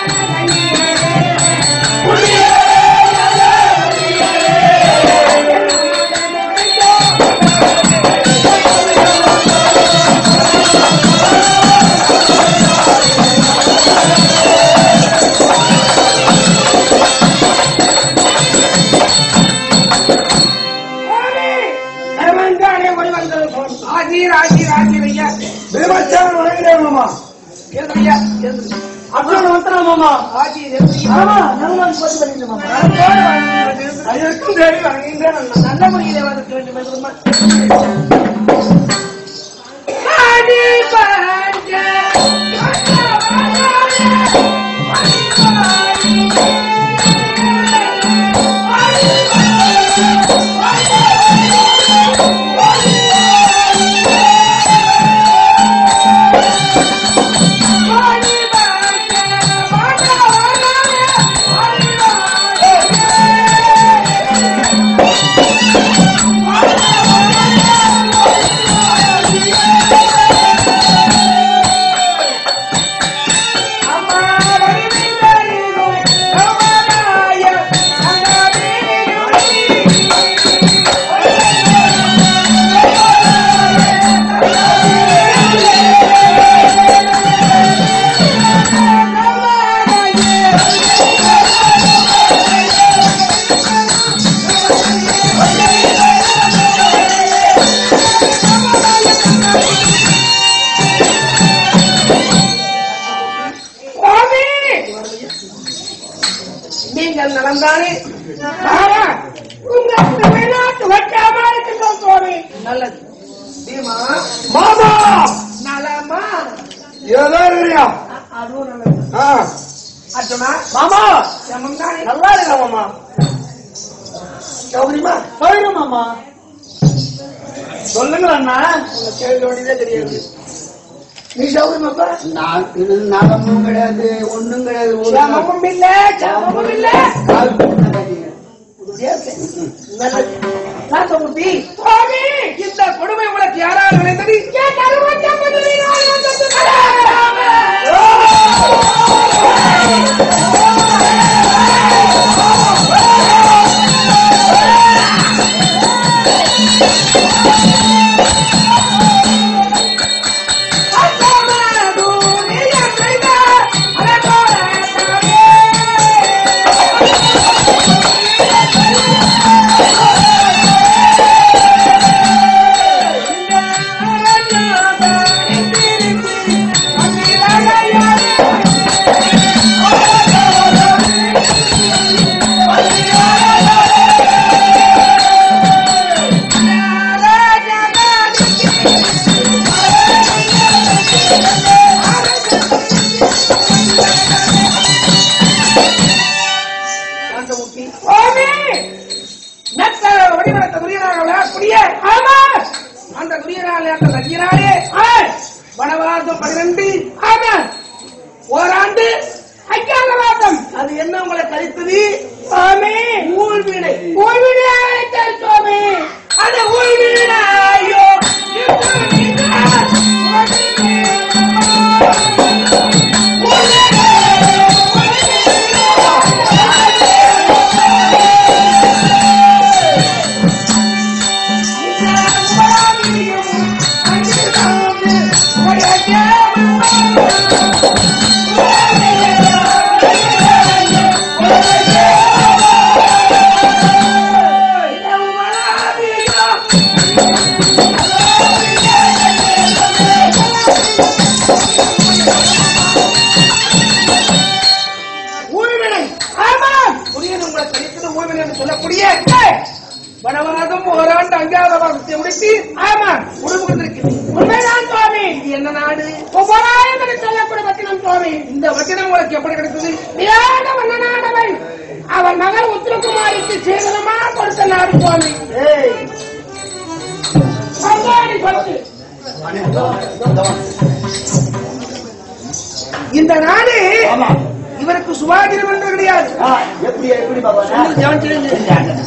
இந்த நாடு இவருக்கு சுபாகிரம் என்று கிடையாது.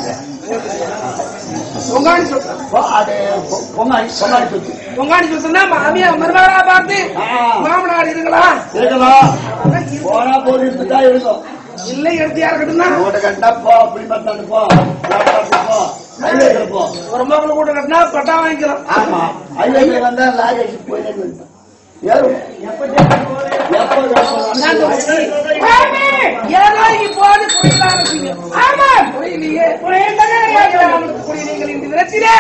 பொங்காணி சொத்து பொங்காணி சொத்துனா மாமியா மருமகளா பார்த்து மாமனார் இருக்கலாம் போனா போது இருந்துட்டா இருக்கும் இல்லை எடுத்து யாருக்கிட்டுனா கட்டா போ அப்படி பார்த்தாண்டு போ ஒரு மகள் கூட கட்டினா பட்டா வாங்கிக்கலாம். ஆமா ஐயா வந்தா லாரி போய் ஏதோ இப்போது புரியலாங்க. ஆமா புரியலையே புரியலீங்கள் இந்த விதத்திலே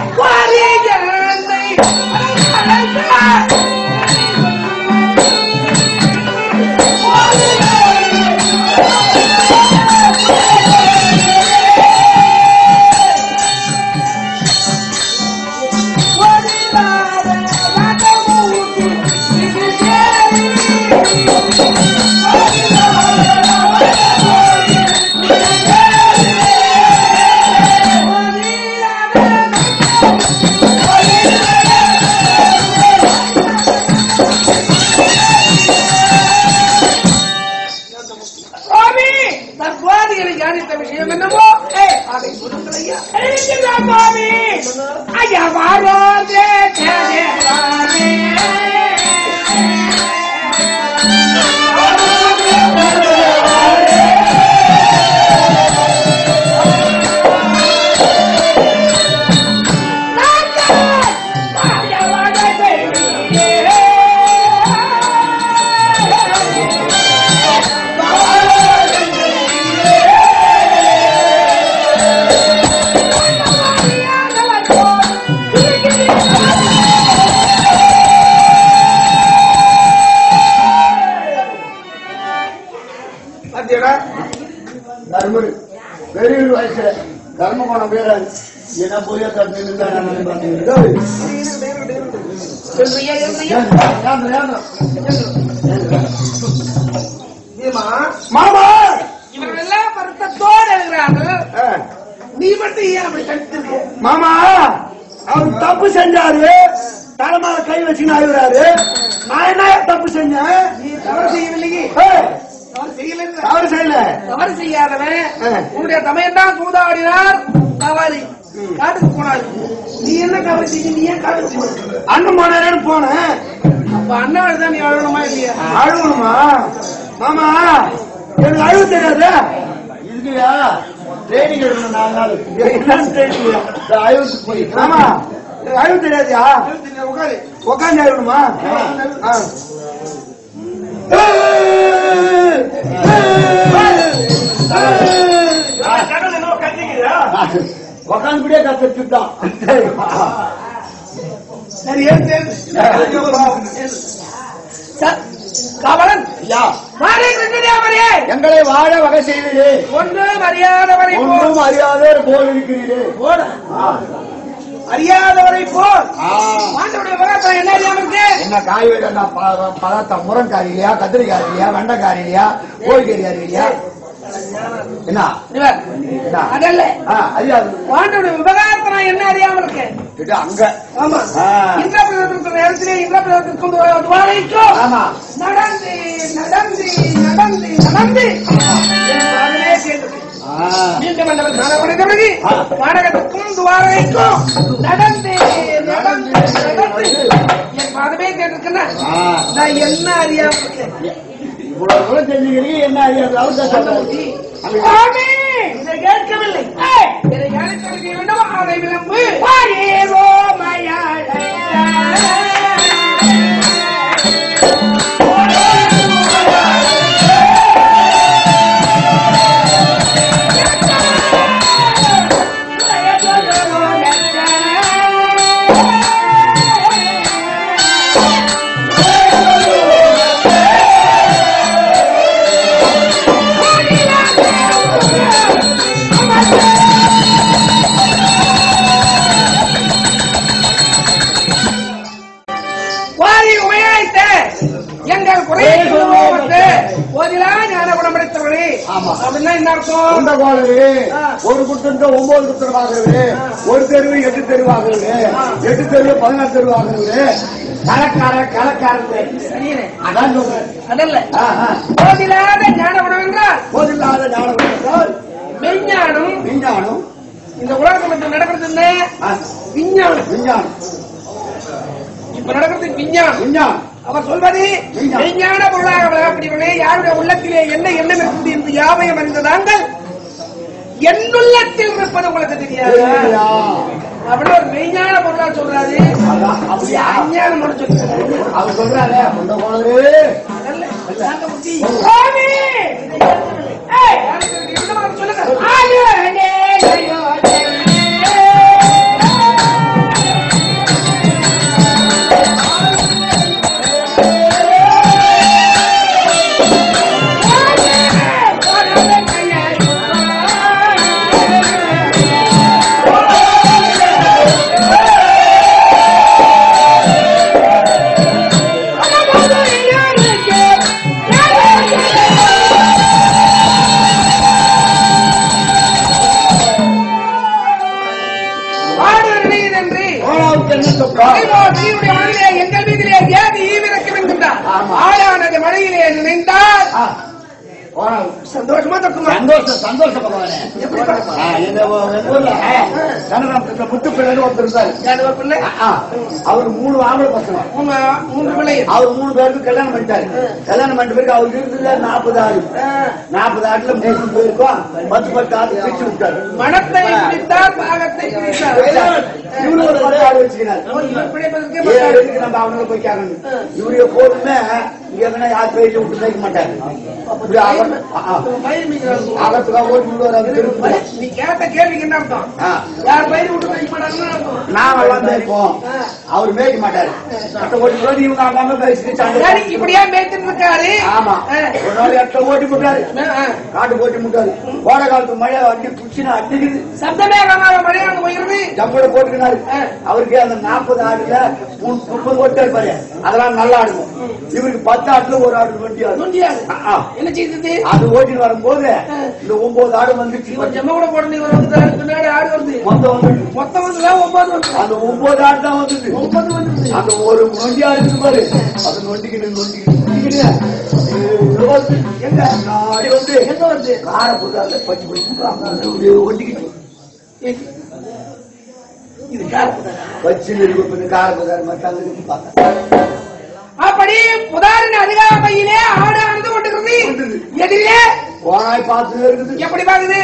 பெரிய வயசுல தர்மகோணம் பேர என்ன போய் மாமா இவர்களெல்லாம் வருத்தத்தோடு எழுதுறார்கள். நீ மட்டும் ஏன் அப்படி கட்டுது? மாமா அவர் தப்பு செஞ்சாரு, தலைமையில கை வச்சுன்னு ஆயுறாரு. நான் என்ன தப்பு செஞ்சேன்? நீ தவறு செய்யவில்லையே. தவறு செய்யல. தவறு செய்யாதவன் உன்னுடைய தமையன் தான் சூதாடினார், தவறு காட்டுக்கு போனாரு. நீ என்ன தவறு செய்ய? நீ ஏன் காட்டுக்கு போன? அண்ணன் போனாரு போனேன். அப்ப அண்ணன் தான் நீ அழுகணுமா இல்லையா? அழுகணுமா? மாமா எனக்கு அழுக தெரியாது. இதுக்குயா ட்ரைனிங் எடுக்கணும் 4 நாள். என்னன்னு ட்ரைனிங்? அழுகு போய். ஆமா அழுக தெரியாதியா? உட்காரு உட்காந்து அழுகணுமா? உக்காந்து கூட கத்துட்டான். சரி கவலன் எங்களை வாழ வகை செய்வீரே, ஒன்றும் அறியாதவரை ஒன்றும் அறியாதவர் போல் இருக்கிறீரே. அறியாதவரை போல் ஆண்டவருடைய விவகாரத்தை என்ன அறியாம இருக்கு? என்ன காய்கறி பதார்த்தம்? முருங்காய் இல்லையா, கத்திரிக்காய் இல்லையா, வெண்டைக்காய் இல்லையா, கோழிக்கறி இல்லையா? என்ன அதல்ல அறியாது. ஆண்டவருடைய விவகாரத்தை நான் என்ன அறியாம இருக்கேன்? அங்க ஆமா இந்திரபிரதத்திற்கு நேரத்திலே இந்திரபிரதத்திற்கும் துவாரைக்கும் நடந்து நடந்து நடந்து நடந்து மீண்டும் மண்டபம் காணப்படுகிற பிறகு காடகத்துக்கும் துவாரைக்கும் நடந்து நடந்து நடந்து என் பாதமே கேட்டிருக்கேன்னா நான் என்ன அறியாம இருக்கேன்? இவ்வளவு தூரம் தெரிஞ்சுக்கிறீங்க, என்ன அறியாது? இதை கேட்கவில்லை. இதை கேட்க வேண்டுமா? அதை விளம்பு ஏதோ மயாழ ஒரு குற்றம் 9 குற்றம் ஆகிறது, ஒரு தெருவு 8 தெருவு ஆகிறது, 8 தெருவு 16 தெருவு ஆகிறது. அதான் சொல்றேன். அதல்ல போதில்லாத ஞான குணம் என்றால், போதில்லாத ஞான குணம் என்றால் மெஞ்ஞானம் விஞ்ஞானம் இந்த உலகத்துல நடக்கிறது என்ன? விஞ்ஞானம். விஞ்ஞானம். இப்ப நடக்கிறது விஞ்ஞானம். விஞ்ஞானம். அவர் சொல்வது விஞ்ஞான பொருளாக விளையாடுவனே யாருடைய உள்ளத்திலே என்ன எண்ணம் இருக்குது என்று யாவையும் அறிந்ததாங்கள் என்னுள்ளத்தில் இருப்பது உங்களுக்கு தெரியாது. அப்படி ஒரு மெய்ஞான பொருளா சொல்றாரு. அஞ்ஞானம் சொல்றாரு. அவர் சொல்றாரு எங்கள் வீட்டிலே ஏது ஈவிரக்கம் என்கின்றார். ஆளானது மழையிலே நினைந்தால் சந்தோஷமா தக்குமா? சந்தோஷப்படுவானே. முத்து பிள்ளை ஒருத்தர் இருந்தாரு. அவரு 3 ஆம்பளை பசங்க, 3 பிள்ளை. அவர் 3 பேருக்கு கல்யாணம் பண்ணிட்டாரு. கல்யாணம் பண்ணிட்ட பிறகு அவருக்கு இருந்ததுல 40 ஆடு. 40 ஆட்டுல 3 பேருக்கும் 10 ஆடு பிரிச்சு விட்டாரு. மனத்தை பிடித்தார், பாகத்தை பிடித்தார். இவனோட ஆடு வச்சுக்கிறாரு. நம்ம அவனுக்கு போய் கேட்கணும். இவருடைய போதுமே இங்க யார் பேசி விட்டு பேச மாட்டாரு. நீ கேட்ட கேள்விக்கு என்ன அர்த்தம்? யார் பயிர் விட்டு பேச மாட்டாருன்னு நாமெல்லாம் மேய்ப்போம், அவர் மேய்க்க மாட்டாரு. இவங்க அம்மா பேசிட்டு இப்படியா மேய்ச்சிட்டு இருக்காரு. ஆமா, ஒரு நாள் 8 ஓட்டி போட்டாரு, காட்டு ஓட்டி முட்டாரு. கோடை காலத்து மழை அடி குச்சினா அடிக்குது, சப்தமே மழை அங்க போயிருது. ஜம்பளை போட்டுக்கினாரு. அவருக்கு அந்த 40 ஆடுல 30 ஓட்டு இருப்பாரு, அதெல்லாம் நல்லா ஆடுவோம். இவருக்கு 10 ஆட்டுல ஒரு ஆடு நொண்டியாது. என்ன செய்தது? அது ஓட்டிட்டு வரும்போது இந்த 9 ஆடு வந்துச்சு. ஜம்ம கூட போட பின்னாடி ஆடு வருது. மொத்தம் வந்து 9 வந்து அந்த 9 ஆடு தான் வந்தது. 9 வந்து அந்த ஒரு நொண்டி ஆடு பாரு, அது நொண்டிக்கிட்டு எங்க நாடி வந்து எங்க வந்து கார புதால பச்சு பச்சு ஒட்டிக்கிட்டு இது காரப்புதா பச்சு கார புதாரு மட்டும் பார்த்தா. அப்படி புதாரின் அதிகாரையிலே ஆடு அறுந்து கொண்டிருக்கிறது. எதிரே போனாய் பார்த்து இருக்குது. எப்படி பாக்குது?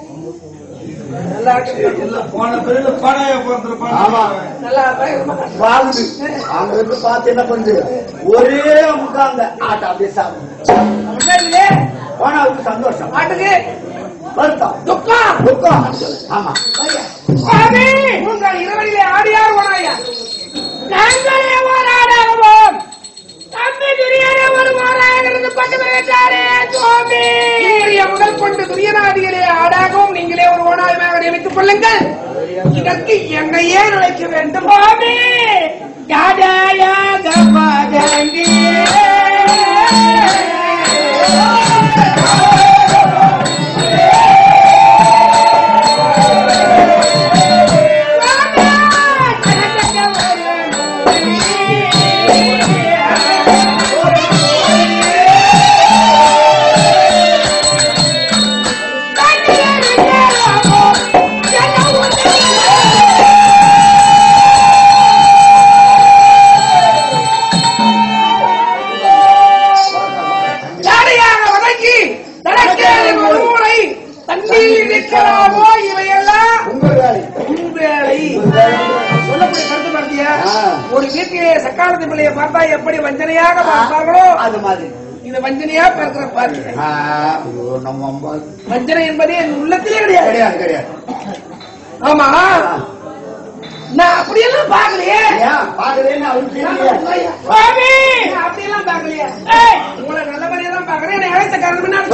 போன பிறகு பாடாய போறதுல நல்லா பாகுது. அங்க இருந்து பார்த்து என்ன பண்ணுது, ஒரே முக்காங்க ஆட்டை அப்படியே சாப்பிடுது. போனா அவருக்கு சந்தோஷம், ஆட்டுக்கு வருத்தம், துக்கம். துக்கம். ஆமா, உங்கள் இரவலிலே ஆடியார் ஓனாயா? நாங்களே ஓராடாகவும் தம்பி துரியனை ஒரு ஓராக இருந்து பட்டு விட்டாரே சுவாமி. முதல் கொண்டு துரியனாதிகளே ஆடாகவும் நீங்களே ஒரு ஓனாயமாக நியமித்துக் கொள்ளுங்கள். இதற்கு எங்களையே நினைக்க வேண்டும் சுவாமி. யாடாயாக பாதங்கி ஒரு வீட்டிலே சக்காலத்து பிள்ளையை பார்த்தா எப்படி வஞ்சனையாக பார்ப்பார்களோ அது மாதிரி இந்த வஞ்சனையா பார்க்கிற பார்க்க. வஞ்சனை என்பதே என் உள்ளத்திலே கிடையாது. கிடையாது. ஆமா, நான் அப்படியெல்லாம் பாக்கலையே. அப்படியெல்லாம் பாக்கலையே. உங்களை நல்ல மாதிரியா தான் பாக்குறேன். என்னை அழைத்த காரணம்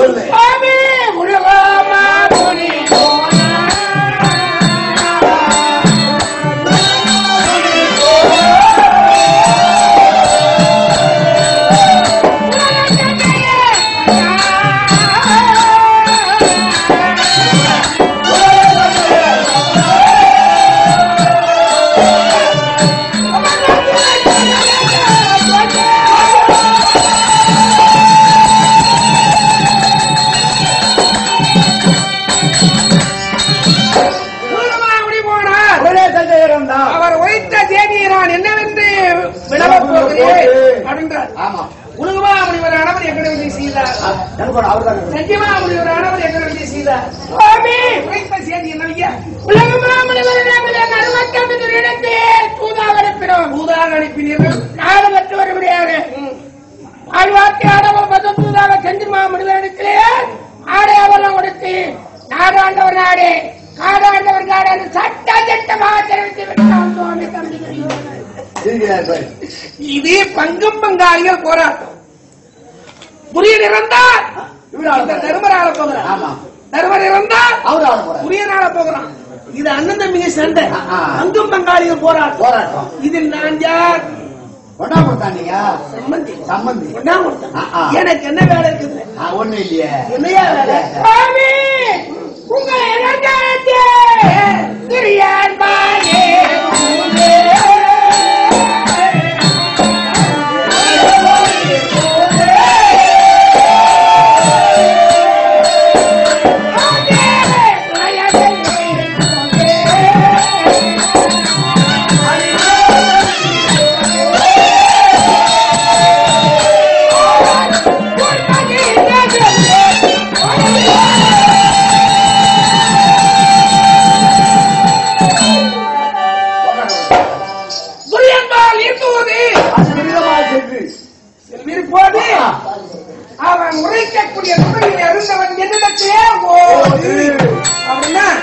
எனக்கு அவர் சத்தியமா அப்படி ஒரு ஆனவர் எங்களுடைய செய்தார். சுவாமி உழைப்ப செய்தி என்னையா தூதாக அனுப்பினீர்கள் நாடகத்து வருபடியாக ஆழ்வார்த்தை ஆடவர் தூதாக செஞ்சு மாமனிதனிடத்திலே ஆடையவெல்லாம் கொடுத்து நாடாண்டவர் நாடு காடாண்டவர் காடு சட்ட சட்டமாக தெரிவித்து விட்டான் சுவாமி தம்பி. இது பங்கும் பங்காளிகள் போராட்டம். புரியன் இறந்தால் தர்மரால போகிறான், தர்மர் இறந்தால் புரியனால போகிறான். இது அண்ணன் தம்பிங்க சண்டை, பங்கும் பங்காளிகள் போராட்டம். இதில் நான் யார்? ஒன்னா கொடுத்தாங்க சம்பந்தி. சம்பந்தி ஒன்னா கொடுத்தான். எனக்கு என்ன வேலை இருக்குது? ஒண்ணு இல்லையே. என்னையா வேலை? உங்களை அவன் உரைக்கக்கூடிய துறையில் இருந்தவன் என்னிடத்திலே அப்படின்னா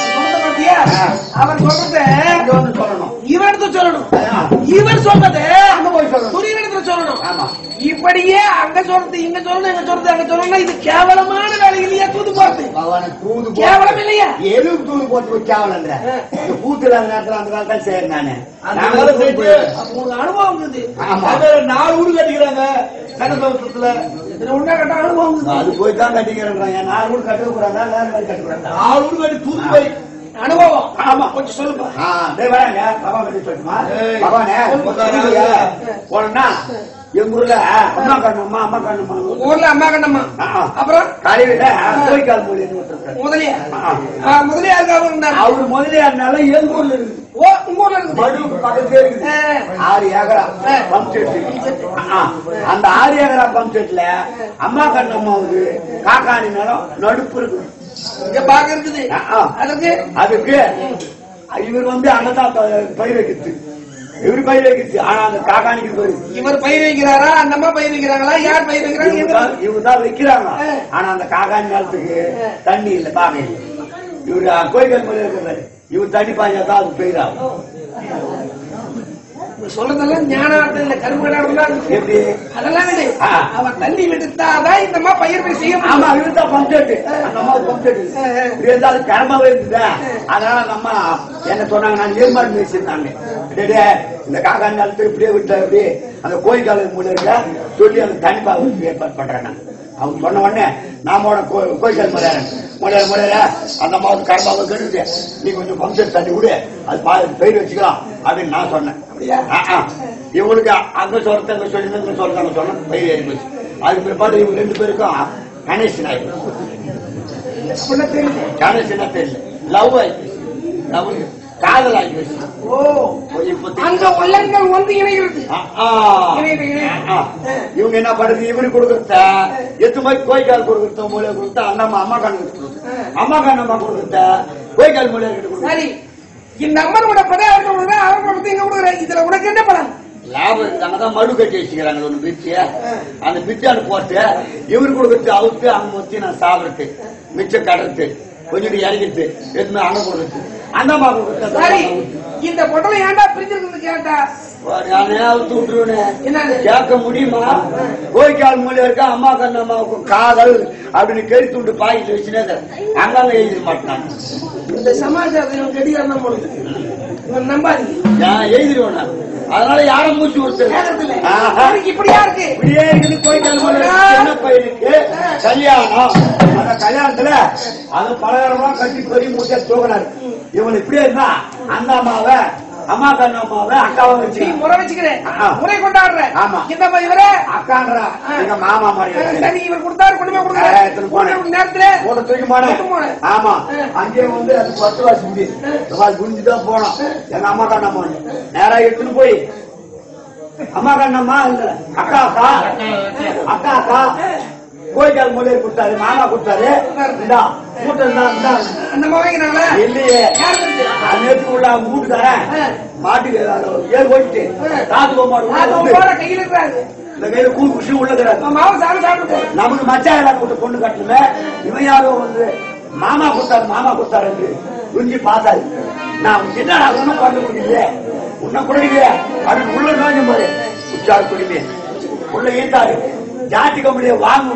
அவன் சொல்றத இவன் சொல்லணும், இவன் சொல்றத துரியனிடத்துல சொல்லணும். இப்படியே அங்க சொல்றது இங்க சொல்லணும், இங்க சொல்றது அங்க சொல்லணும். இது கேவலமான வேலை இல்லையா? தூது போறது கேவலம் இல்லையா? எது தூது போட்டு கேவலம் பூத்துல நேரத்துல அந்த காலத்தான் சரி. நானு அனுபவம் இருக்குது. 4 வீடு கட்டிக்கிறாங்க கட்டத்துல உண்டா கட்ட அனுபவம். அது போய் தான் கட்டிக்கிறாங்க. 4 வீடு கட்ட கூடாதா? 4 வீடு கட்டி தூத்து போய் அனுபவம். ஆமா, கொஞ்சம் சொல்லுங்க. வராங்க பாபா கட்டி சொல்லுமா பாபானே போனா எங்க ஊர்ல அம்மா கண்ணம்மா ஊர்ல அம்மா கண்ணம்மா. அப்புறம் காலையில கோய்க்கால் முதலியார் அவரு முதலியாருனால எங்க ஊர்ல இருக்கு. ஓ, உங்க ஊர்ல இருக்கு. மடு பக்கத்துல இருக்குது. 6 ஏக்கரா பம்ப் செட். அந்த 6 ஏக்கரா பம்ப் செட்ல அம்மா கண்ணம்மாவுக்கு காக்காணி நிலம் நடுப்பு இருக்கு. இங்க பாக்க இருக்குது. அதுக்கு இவர் வந்து அங்கதான் பயிர் வைக்கிறது. இவரு பயிர் வைக்கிறது. ஆனா அந்த காக்காணிக்கு போயிரு. இவர் பயிர் வைக்கிறாரா? அந்த அம்மா பயிர் வைக்கிறாங்களா? யார் பயிர் வைக்கிறாங்க? இவங்க தான் வைக்கிறாங்க. ஆனா அந்த காக்காணி நிலத்துக்கு தண்ணி இல்ல, பாக்க இல்ல. இவரு கோயில்கள் போல இருக்கிறாரு. இவர் தண்ணி பாய்ஞ்சாதான் அது பெயிராகும். சொல்றதெல்லாம் ஞானார்த்தம் இல்ல, கருமகனார்த்தம். எப்படி? அதெல்லாம் இல்லை. அவன் தண்ணி விடுத்தாதான் இந்த அம்மா பயிர் போய் செய்யும். ஆமா, இவருதான் பம்ப்செட். அந்த அம்மா பம்ப்செட் இருந்தாலும் கர்மாவே இருக்குதா. அதனால நம்ம என்ன சொன்னாங்க, நான் ஏற்பாடு பேசியிருந்தாங்க. இந்த காக்கா நிலத்து இப்படியே விட்டு அப்படி அந்த கோயில்கால மூலிய சொல்லி அந்த தண்ணி பாவத்துக்கு ஏற்பாடு பண்றேன். அவங்க சொன்ன உடனே நாமோட கோயில்கால் முறையில அந்த அம்மாவுக்கு கர்மாவை கெடுது. நீ கொஞ்சம் பம்ப்செட் தண்ணி விடு, அது பயிர் வச்சுக்கலாம் அப்படின்னு நான் சொன்னேன். இவங்களுக்கு அங்க சொல்றது அங்க சொல்லி இங்க சொல்றாங்க சொன்ன பயிர் ஏறி போச்சு. அதுக்கு பிற்பாடு இவங்க 2 பேருக்கும் கணேசன் ஆயிடுச்சு. கணேசன் தெரியல, லவ் ஆயிடுச்சு, லவ் காதல் ஆயிடுச்சு. அந்த உள்ளங்கள் வந்து இணைகிறது. இவங்க என்ன பண்றது? இவருக்கு கொடுக்கறத எத்து மாதிரி கோய்க்கால் கொடுக்கறத மூலையை கொடுத்தா அந்த அம்மா கண்ணு கொடுத்து அம்மா கண்ணம்மா கொடுக்கறத கோய்க்கால் மூலையை கொடுக்குறது. இந்த அம்மனோட படம் அவங்க கொடுக்குறேன், அவங்க கொடுத்து இங்க கொடுக்குறேன். இதுல உனக்கு என்ன படம்? லாபம் இருக்காங்கதான் மடு கட்டி வச்சுக்கிறாங்க. ஒண்ணு பிச்சு அந்த பிச்சாடு போட்டு இவரு கொடுக்கறது அவுத்து அங்க வச்சு நான் சாப்பிடுறது, மிச்சம் கடறது, கொஞ்சம் இறங்கிட்டு எதுவுமே அங்க கொடுக்குறது. அந்த அம்மா கொடுக்குறது. இந்த பொட்டலை ஏன்டா பிரிஞ்சிருக்கு கேட்டா அவுத்து விட்டுருவேன். கேட்க முடியுமா? கோய்க்கால் மூலியம் இருக்கா அம்மா கண்ணம்மாவுக்கு காதல் அப்படின்னு கெடுத்து விட்டு பாக்கிட்டு வச்சுனே அங்கங்க எழுதிட மாட்டாங்க. இந்த சமாச்சாரத்தை கெடிகாரம் இவன் நம்பாதீங்க, எழுதிடுவேன். அதனால யாரும் மூச்சு கொடுத்துருங்க. இப்படியா இருக்கு, இப்படியே இருக்குது. கோய்க்கால் மூலியம் பையனுக்கு கல்யாணம். அந்த கல்யாணத்துல அது பலகாரமா கட்டி பெரிய மூச்சா தூக்கினாரு. இவன் இப்படியே இருந்தா அந்த அம்மாவை அம்மா கண்ணம்மாவை அக்காவை வச்சு முறை வச்சுக்கிறேன், முறை கொண்டாடுறேன். ஆமா, இந்த இவரே அக்கான்றா எங்க மாமா மாதிரி. இவர் கொடுத்தாரு, கொண்டு போய் நேரத்துல போட தூக்கி போனேன். ஆமா, அங்கே வந்து அது 10 வாசி முடியுது. குடிஞ்சுதான் போனோம். எங்க அம்மா கண்ணம்மா நேரா எடுத்துன்னு போய் அம்மா கண்ணம்மா இல்ல அக்கா அக்கா அக்கா அக்கா கோயிக்கால் மொழியை கொடுத்தாரு, மாமா கொடுத்தாரு. இந்தா கூட்டம் தான் அந்த மகனால இல்லையே. நேற்று உள்ள அவங்க வீட்டுக்காரன் மாட்டுக்கு ஏர் ஓட்டிட்டு காது போமாடு கையில் இருக்கிறாரு. இந்த கையில கூழ் குஷி உள்ளகிறாரு. மாவு சாப்பிட்டு நமக்கு மச்சா எல்லாம் கூட்ட பொண்ணு கட்டல. இவன் யாரும் வந்து மாமா கொடுத்தாரு என்று குஞ்சு பார்த்தாரு. நான் என்ன ஒன்னும் பண்ண முடியல, உன்ன குடிக்கல அதுக்கு உள்ள நோஞ்சு பாரு உச்சாரு குடிமே உள்ள ஈட்டாரு ஜாதி கம்பெனியை வாங்கு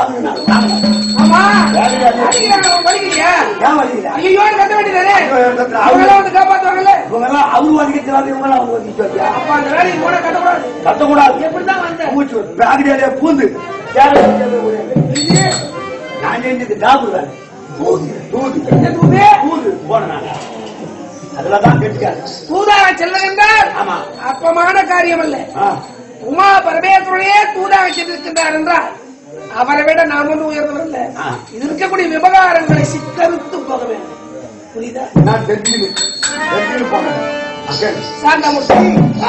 அவரு வதிக்கிறாரு, இவங்கெல்லாம் கட்டக்கூடாது. எப்படிதான் பூந்து நான் செஞ்சது டாபுதான் தூது போனாங்க. அதுலதான் கெட்டுக்காரு தூதாக செல்லுகின்றார். ஆமா, அப்பமான காரியம் அல்ல. உமா பரமேஸ்வரனே தூதாக சென்றிருக்கின்றார் என்றால் அவரை விட நாம் ஒன்று உயர்ந்தவர் இல்ல. இது இருக்கக்கூடிய விவகாரங்களை சிக்கரித்து போக வேண்டும். புரியுதா? நான் டெல்லியில் போனேன். சாந்தமூர்த்தி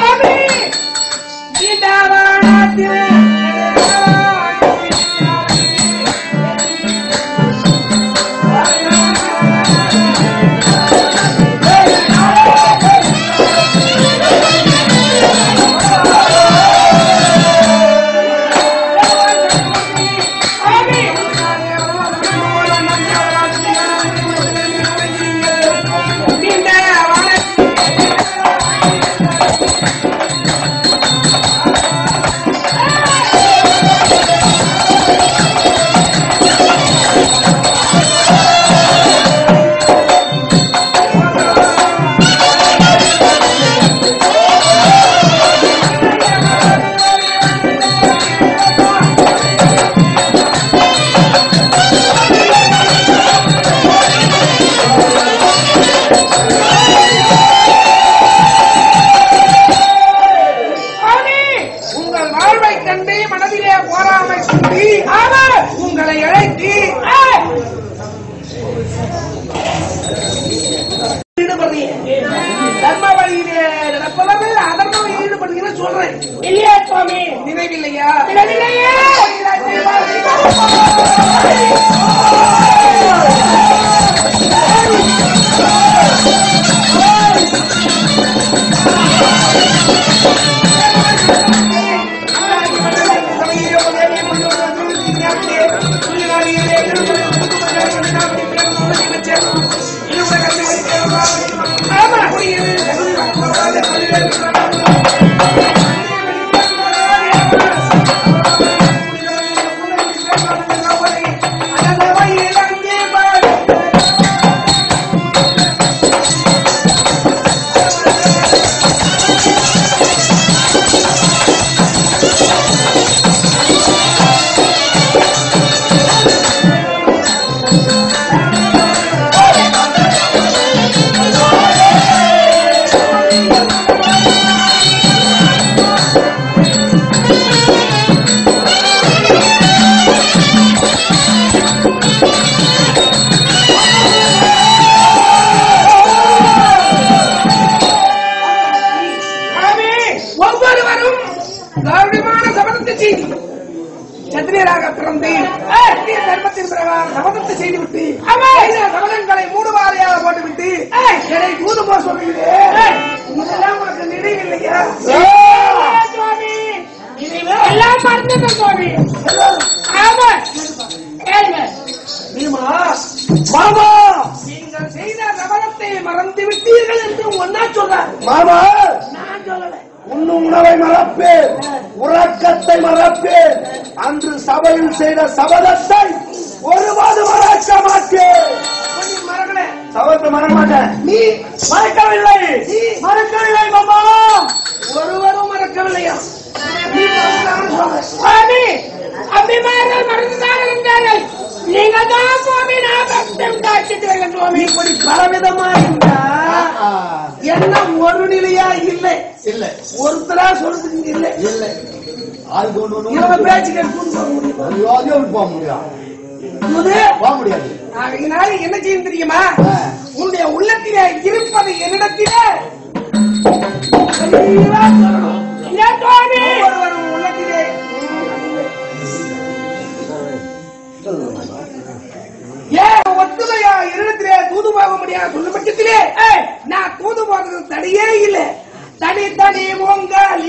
சத்திரியராக பிறந்து தர்மத்தின் பிரகாரம் சபதத்தை செய்துவிட்டு சபதங்களை மூடுவாரையாக போட்டுவிட்டு என்னை தூது போக சொல்லுகிறேன். இதெல்லாம் உனக்கு நினைவில்லையா சுவாமி? எல்லாம் மறந்துட்ட சுவாமி. ஆமா கேளுங்க. மாமா, நீங்கள் செய்த சபதத்தை மறந்து விட்டீர்கள் என்று ஒன்னா சொல்றார். மாமா, நான் சொல்லல. உண்ணும் உணவை மறப்பேன், உறக்கத்தை மறப்பேன். அன்று சபையில் செய்த சபதத்தை ஒருபாடு மறக்க மாட்டேன். மறக்கல, சபதத்தை மறக்க மாட்டேன். நீ மறக்கவில்லை, மறக்கவில்லை மாமா, ஒருவரும் மறக்கவில்லையா? சுவாமி, அபிமானங்கள் மறந்துதான் இருந்தார்கள். நீங்கள் தான் சுவாமி நான் காட்சிட்டு சுவாமி. இப்படி பலவிதமா இருந்தா என்ன ஒரு நிலையா இல்லை இல்லை, ஒருத்தரா சொல்றதுக்கு இல்லை இல்லை. ஆள் கொண்டு பேச்சுக்கு போக முடியாது, போக முடியாது. அதனால என்ன செய்ய தெரியுமா? உன்னுடைய உள்ளத்திலே இருப்பது என்னிடத்திலே உள்ளத்திலே முடியாது சொல்ல பட்சத்திலே நான் தூது போறது தடையே இல்லை. தனி தனி உங்கள்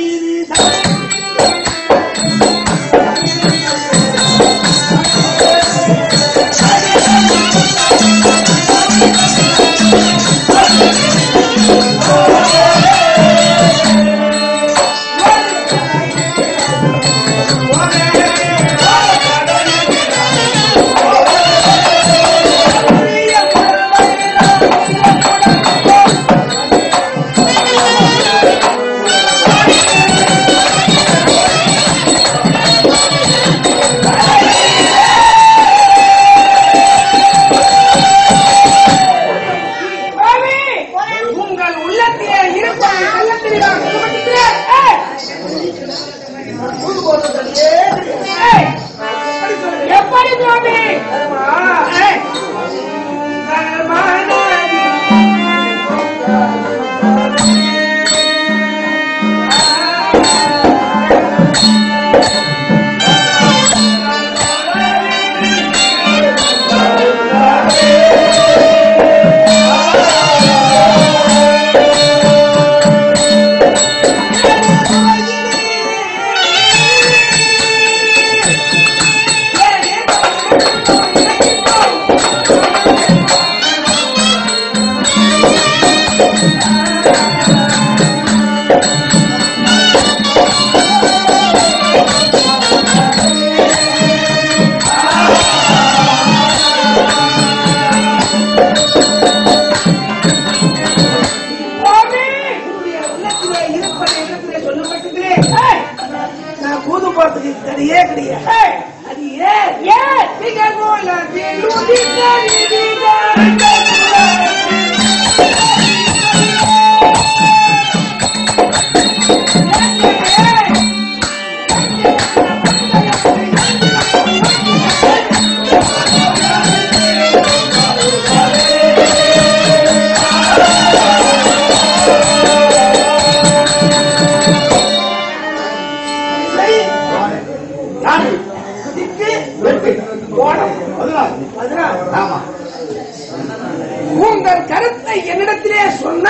உங்கள் கருத்தை என்னிடத்திலே சொன்னா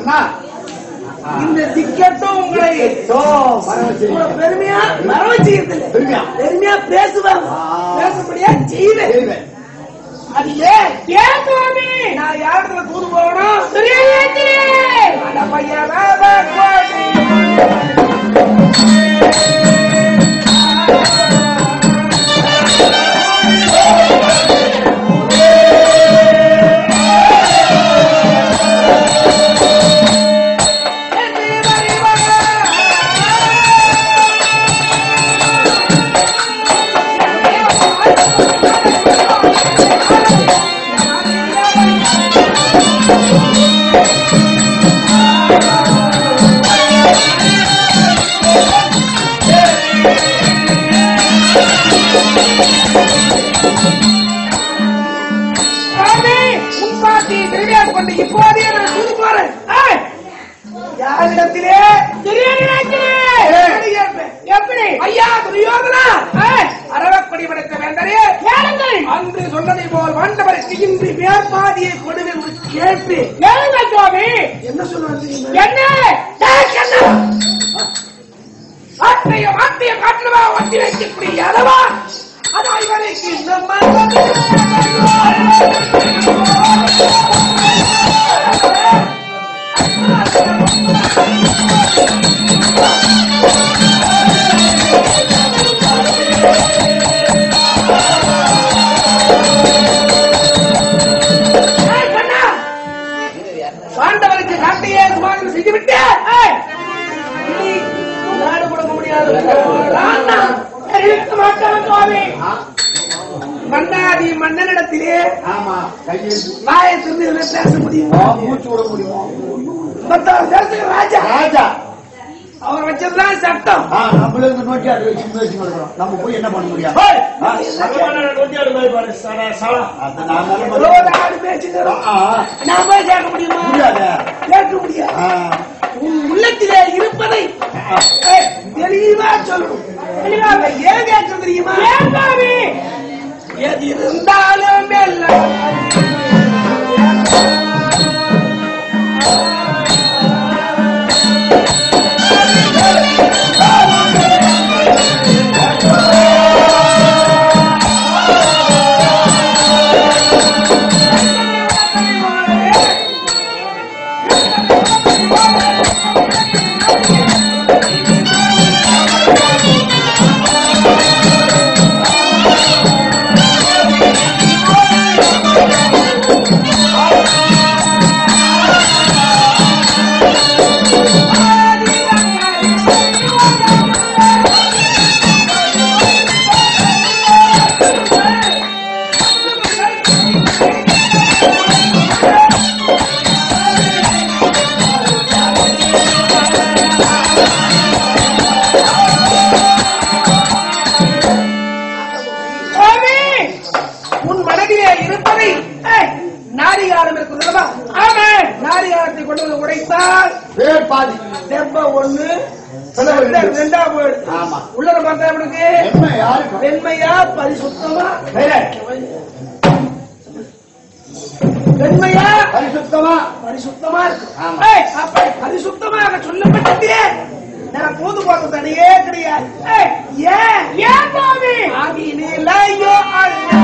இந்த திக்கட்டும் உங்களை பெருமையா மரவச்சிருந்தது பெருமையா பேசுவாங்க பேசப்படியா செய்வேன். அது ஏன் சுவாமி நான் யாருல தூது போகணும் இப்போதே நான் தூது போறேன். யாரிடத்திலே எப்படி ஐயா துரியோதனா அரவக்கொடி படைத்த வேண்டரே அன்று சொன்னதை போல் வாண்டவருக்கு இன்று மேற்பாதியை கொடுவேன் கேட்டு சுவாமி என்ன சொல்லுவாங்க என்ன ஆட்டைய காட்டுவா ஒட்டி வைக்கக்கூடிய அளவா அதான் இவரைக்கு பாண்டவருக்கு காட்டையே சுமாரி செய்துவிட்டு நாடு கொடுக்க முடியாது மன்னாதி மன்னனிடத்திலே வாயை திறந்து பேச முடியுமா மூச்சு விட முடியுமா ராஜா ராஜா அவர் வச்சதுதான் சட்டம். நம்மளுக்கு நோட்டி ஆடு வச்சு நம்ம போய் என்ன பண்ண முடியாது நான் போய் கேட்க முடியுமா முடியாது கேட்க முடியாது. உன் உள்ளத்திலே இருப்பதை தெளிவா சொல்லணும். தெளிவாக ஏன் கேட்க தெரியுமா எது இருந்தாலும் உன் மனதிலே இருப்பதை நாரிகாலம் இருக்கிறதா? ஆமா, நாரிகாலத்தை கொண்டு வந்து உடைத்தால் பாதி தெப்ப ஒண்ணு ரெண்டா போயிடுது. ஆமா, உள்ள பார்த்தா அவனுக்கு வெண்மையா பரிசுத்தமா? வெண்மையா பரிசுத்தமா? பரிசுத்தமா இருக்கு. அப்ப பரிசுத்தமாக சொல்லப்பட்டதே நான் போது பார்க்க தடையே கிடையாது. ஏன் ஆகியிலே